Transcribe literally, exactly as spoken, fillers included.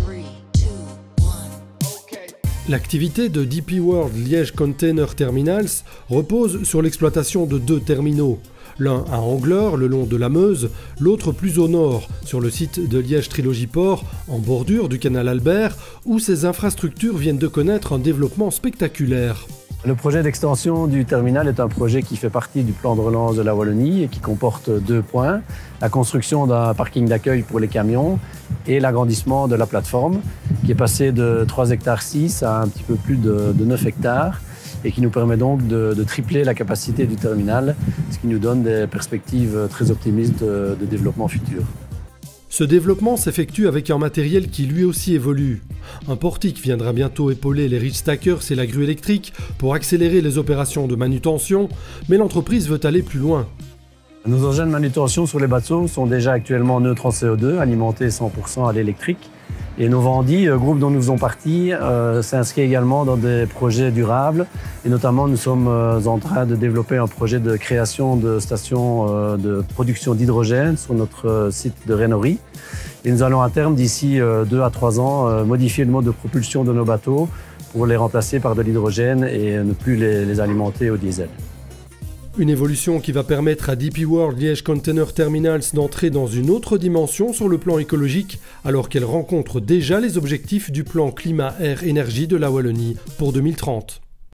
L'activité de D P World Liège Container Terminals repose sur l'exploitation de deux terminaux. L'un à Angleur, le long de la Meuse, l'autre plus au nord, sur le site de Liège Trilogy Port, en bordure du canal Albert, où ces infrastructures viennent de connaître un développement spectaculaire. Le projet d'extension du terminal est un projet qui fait partie du plan de relance de la Wallonie et qui comporte deux points. La construction d'un parking d'accueil pour les camions et l'agrandissement de la plateforme qui est passée de trois hectares six à un petit peu plus de, de neuf hectares et qui nous permet donc de, de tripler la capacité du terminal, ce qui nous donne des perspectives très optimistes de, de développement futur. Ce développement s'effectue avec un matériel qui lui aussi évolue. Un portique viendra bientôt épauler les ridge stackers et la grue électrique pour accélérer les opérations de manutention, mais l'entreprise veut aller plus loin. Nos engins de manutention sur les bateaux sont déjà actuellement neutres en C O deux, alimentés cent pour cent à l'électrique. Et Novandi, groupe dont nous faisons partie, euh, s'inscrit également dans des projets durables. Et notamment, nous sommes euh, en train de développer un projet de création de stations euh, de production d'hydrogène sur notre euh, site de Renory. Et nous allons à terme, d'ici euh, deux à trois ans, euh, modifier le mode de propulsion de nos bateaux pour les remplacer par de l'hydrogène et ne plus les, les alimenter au diesel. Une évolution qui va permettre à D P World Liège Container Terminals d'entrer dans une autre dimension sur le plan écologique, alors qu'elle rencontre déjà les objectifs du plan climat-air-énergie de la Wallonie pour deux mille trente.